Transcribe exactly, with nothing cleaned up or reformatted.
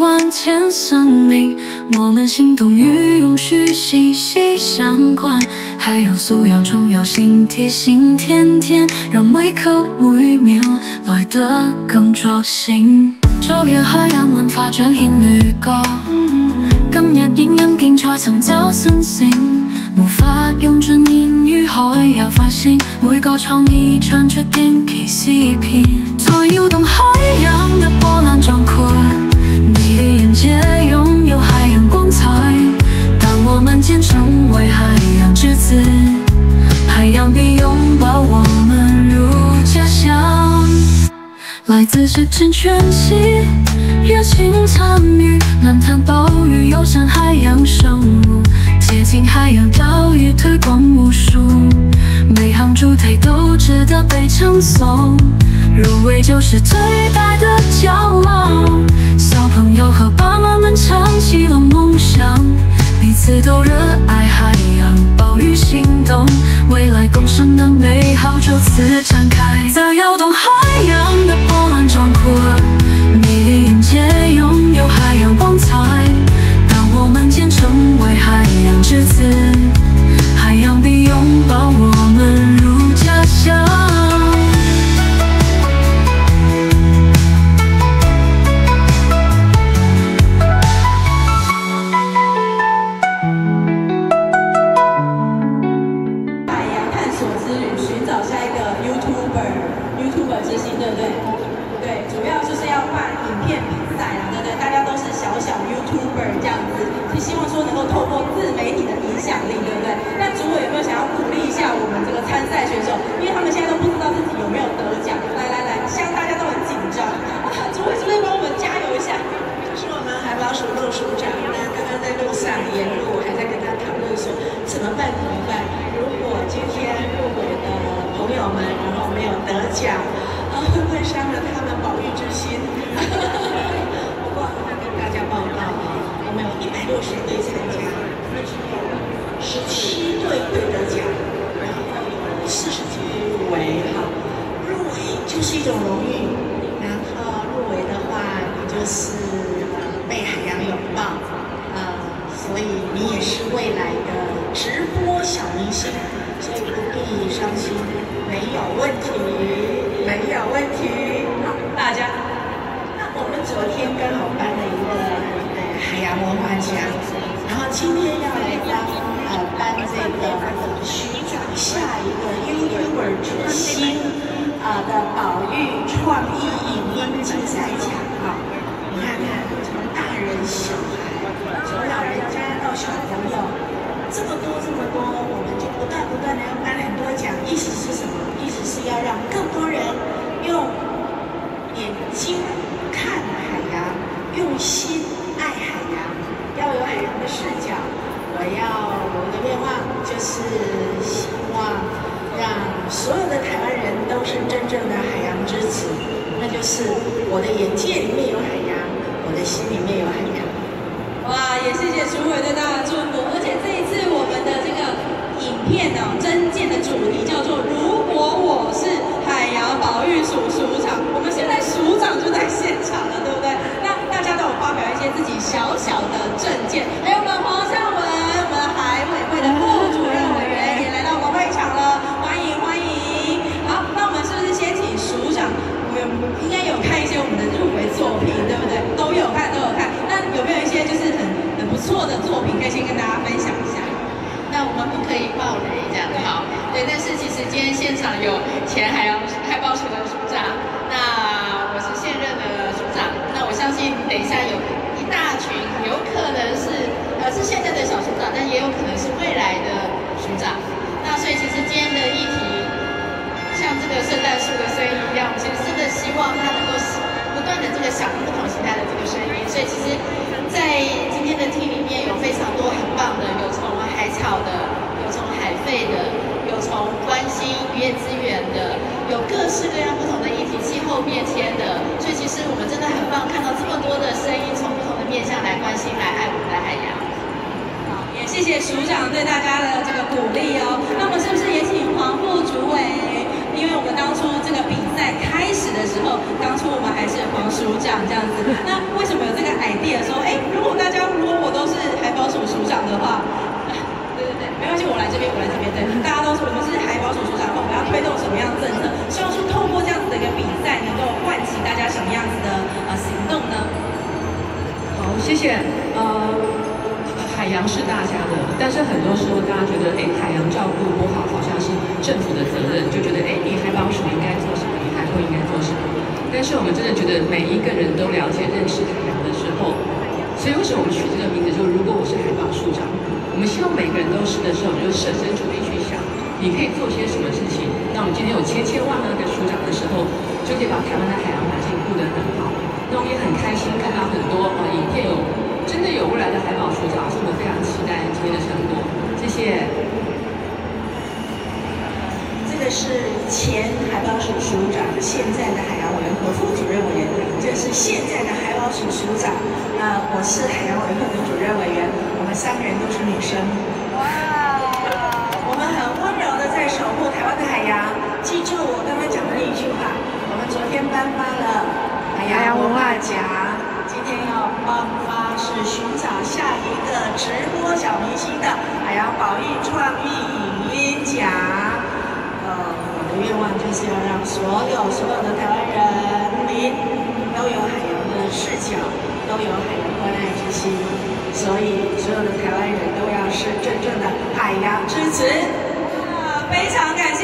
万千生命，我们心动与永续息息相关。海洋素养重要性提醒，天天让每刻每秒來得更作醒。昨日海洋文化彰顯劣角，今日影音競賽尋找新星，無法用盡言語海洋發聲，每個創意唱出驚奇詩篇，在搖動海洋的波瀾壯闊，你的眼界擁有海洋光彩。當我們堅成為海洋之子，海洋必擁抱我們如家鄉。來自世界全息，熱情參與，藍灘保育友善海洋生物，接近海洋島嶼推廣無數，每項主題都值得被稱頌，入圍就是最大的驕傲。小朋友和爸媽們唱起了夢想，彼此都熱愛海洋保育行動，未來共生的美好就此展開。在搖動海洋的波瀾壯闊，你的眼界擁有海洋光彩。當我們堅成為海洋之子，海洋必擁抱我們如家鄉。 当初我们还是黄署长这样子，那为什么有这个 idea 谢谢。呃，海洋是大家的，但是很多时候大家觉得，哎，海洋照顾不好，好像是政府的责任，就觉得，哎，你海保署应该做什么，你海会应该做什么。但是我们真的觉得每一个人都了解、认识海洋的时候，所以为什么我们取这个名字？就如果我是海保署长，我们希望每个人都是的时候，我们就设身处地去想，你可以做些什么事情。那我们今天有千千万万个署长的时候，就可以把台湾的海洋环境顾得很好。那我们也很开心看到很多呃影片有真的有未来的海保署长，是我们非常期待今天的成果。谢谢。 这个是前海保署署长，现在的海洋委员会副主任委员，这是现在的海保署署长。那、呃、我是海洋委员会的主任委员，我们三个人都是女生。哇！我们很温柔的在守护台湾的海洋。记住我刚刚讲的那一句话，我们昨天颁发了海洋文化奖，今天要颁发是寻找下一个直播小明星的海洋保育创意影音奖。呃，我的愿望就是要让所有所有的台湾人民都有海洋的视角，都有海洋关爱之心，所以所有的台湾人都要是真正的海洋之子。啊，非常感谢。